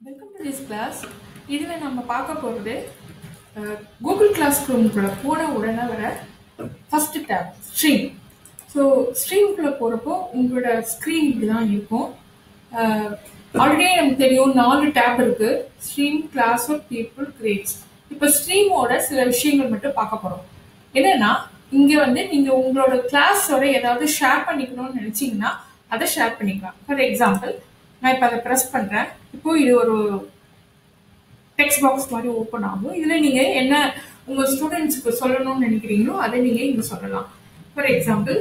Welcome to this class. இதில் நம்ம பார்க்க போகிறது கூகுள் கிளாஸ் ரூம்குள்ளே போன உடனே வர ஃபஸ்ட்டு டேப் ஸ்ட்ரீம். ஸோ ஸ்ட்ரீம்குள்ளே போகிறப்போ உங்களோட ஸ்க்ரீன் இப்படி தான் இருக்கும். ஆல்ரெடி நமக்கு தெரியும் 4 டேப் இருக்குது: stream, classwork, people, grades. இப்போ ஸ்ட்ரீமோட சில விஷயங்கள் மட்டும் பார்க்க போகிறோம். என்னென்னா, இங்கே வந்து நீங்கள் உங்களோட கிளாஸோட ஏதாவது ஷேர் பண்ணிக்கணும்னு நினச்சிங்கன்னா அதை ஷேர் பண்ணிக்கலாம். ஃபார் எக்ஸாம்பிள், நான் இப்போ அதை ப்ரெஸ் பண்ணுறேன். இப்போ இது ஒரு டெக்ஸ்ட் பாக்ஸ் மாதிரி ஓப்பன் ஆகும். இதில் நீங்கள் என்ன உங்கள் ஸ்டூடெண்ட்ஸுக்கு சொல்லணும்னு நினைக்கிறீங்களோ அதை நீங்கள் இங்கே சொல்லலாம். For example,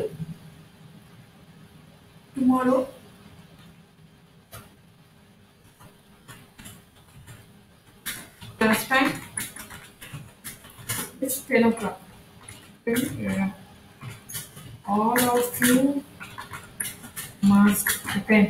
tomorrow class time is 10 o'clock. All of you must attend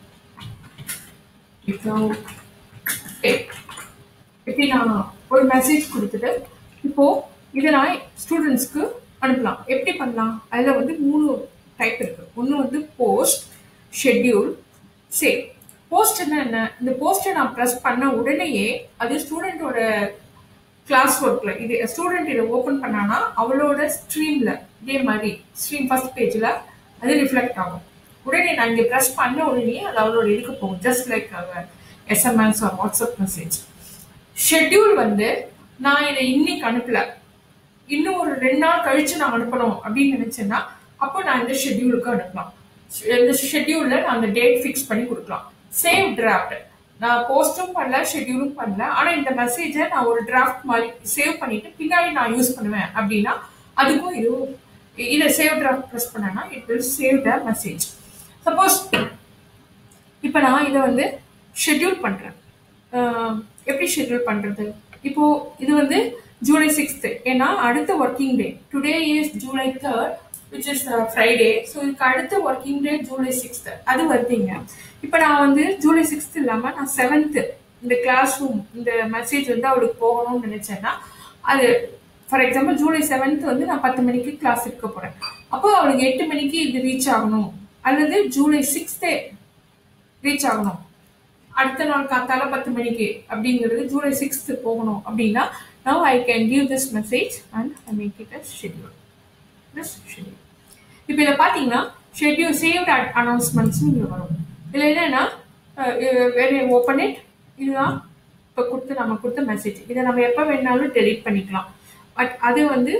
without tape. இப்படி நான் ஒரு மெசேஜ் கொடுத்துட்டு இப்போ இதை நான் ஸ்டூடெண்ட்ஸ்க்கு அனுப்பலாம். எப்படி பண்ணலாம்? அதில் வந்து 3 டைப் இருக்கு. ஒன்று வந்து போஸ்ட், ஷெட்யூல், சேவ். போஸ்ட்னா என்ன? இந்த போஸ்ட்டை நான் ப்ரெஸ் பண்ண உடனேயே அது ஸ்டூடெண்டோட கிளாஸ் ஒர்க்ல இது ஸ்டூடெண்ட் இதை ஓப்பன் பண்ணானா அவளோட ஸ்ட்ரீம்ல இதே மாதிரி ஸ்ட்ரீம் ஃபர்ஸ்ட் பேஜ்ல அது ரிஃப்ளெக்ட் ஆகும். உடனே நான் இங்கே ப்ரெஸ் பண்ண உடனே அது அவளோட இதுக்கு போகும். Just like SMS or WhatsApp message. Schedule வந்து நான் இதை இன்னைக்கு அனுப்பல, இன்னும் ஒரு 2 நாள் கழிச்சு நான் அனுப்பணும் அப்படின்னு நினைச்சேன்னா அப்போ நான் இந்த ஷெட்யூலுக்கு அனுப்பலாம். இந்த ஷெட்யூல்ல நான் அந்த டேட் ஃபிக்ஸ் பண்ணி கொடுக்கலாம். சேவ் டிராஃப்ட், நான் போஸ்டும் பண்ணல, ஷெட்யூலும் பண்ணல, ஆனா இந்த மெசேஜை நான் ஒரு டிராஃப்ட் மாதிரி சேவ் பண்ணிட்டு பின்னாடி நான் யூஸ் பண்ணுவேன் அப்படின்னா அதுக்கும் இதை சேவ் டிராஃப்ட் ப்ரெஸ் பண்ணேன்னா it will save the message. Suppose இப்போ நான் இதை வந்து ஷெட்யூல் பண்றேன். எப்படி ஷெட்யூல் பண்றது? இப்போ இது வந்து ஜூலை 6th, ஏன்னா அடுத்த working day. Today is July 3rd, which is Friday. So இதுக்கு அடுத்த ஒர்க்கிங் டே ஜூலை 6th அது வருதுங்க. இப்போ நான் வந்து ஜூலை 6th இல்லாமல் நான் 7th இந்த கிளாஸ் ரூம் இந்த மெசேஜ் வந்து அவளுக்கு போகணும்னு நினைச்சேன்னா அது ஃபார் எக்ஸாம்பிள் ஜூலை 7th வந்து நான் 10 மணிக்கு கிளாஸ் இருக்க போறேன். அப்போ அவளுக்கு 8 மணிக்கு இது ரீச் ஆகணும், அல்லது ஜூலை 6th ரீச் ஆகணும், அடுத்த நாள் காத்தால 10 மணிக்கு அப்படிங்கிறது ஜூலை 6th போகணும் அப்படின்னா now I can give this message and I make it as schedule. This schedule. இப்போ இதை பார்த்தீங்கன்னா ஷெட்யூல் சேவ்ட் அனௌன்ஸ்மெண்ட்ஸ் இங்கே வரும். இதில் என்னன்னா when I open it, இதுதான் இப்போ நம்ம கொடுத்த மெசேஜ். இதை நம்ம எப்போ வேணாலும் டெலீட் பண்ணிக்கலாம். பட் அது வந்து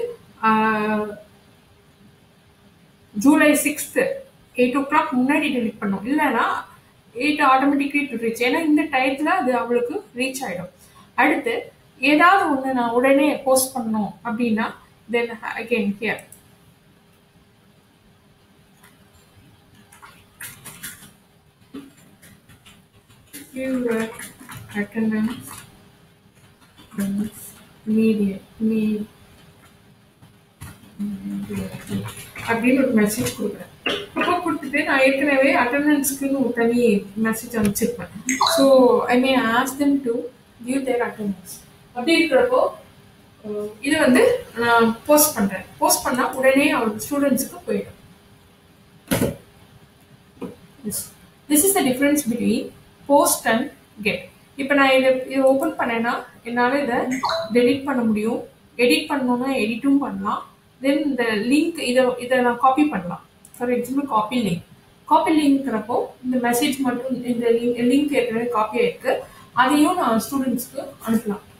ஜூலை 6th 8 o'clock முன்னாடி டெலீட் பண்ணும். இல்லைன்னா 8 ஆட்டோமேட்டிக்லி டு ரீச், ஏன்னா இந்த டயத்தில் அது அவளுக்கு ரீச் ஆகிடும். அடுத்து ஏதாவது ஒன்று நான் உடனே போஸ்ட் பண்ணணும் அப்படின்னா then again here your attendance அப்படின்னு ஒரு மெசேஜ் கொடுக்குறேன். அப்போ கொடுத்துட்டு நான் ஏற்கனவே அட்டண்டன்ஸ்க்குன்னு ஒரு தனி மெசேஜ் அனுப்பிச்சிருப்பேன். So I may ask them to give their attendance. அப்படி இருக்கிறப்போ இது வந்து நான் போஸ்ட் பண்றேன். போஸ்ட் பண்ணா உடனே அவருக்கு ஸ்டூடெண்ட்ஸுக்கு போயிடும். This is the difference between post and get. இப்போ நான் இதை ஓப்பன் பண்ணேன்னா என்னால் இதை டெலிட் பண்ண முடியும். எடிட் பண்ணணும்னா எடிட்டும் பண்ணலாம். தென் இந்த லிங்க் இதை நான் காப்பி பண்ணலாம். ஃபார் எக்ஸாம்பிள் காப்பி லிங்க்றப்போ இந்த மெசேஜ் மட்டும் இந்த லிங்க் ஏற்கனவே காப்பி ஆயிருக்கு, அதையும் நான் ஸ்டூடெண்ட்ஸ்க்கு அனுப்பலாம்.